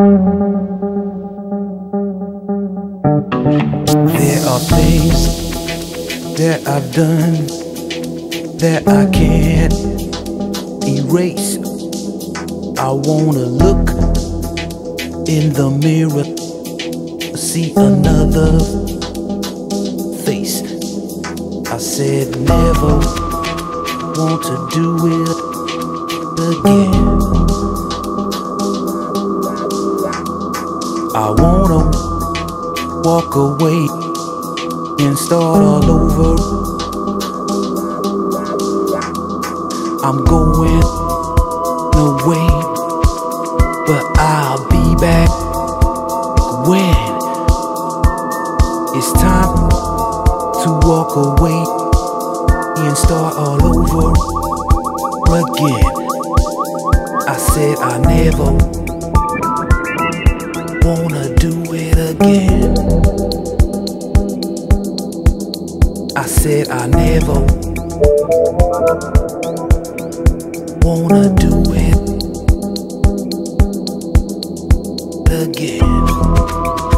There are things that I've done that I can't erase. I wanna look in the mirror, see another face. I said never want to do it again. I wanna walk away and start all over. I'm going away, but I'll be back when it's time to walk away and start all over again. I said I never wanna do it again. I said I never wanna do it again.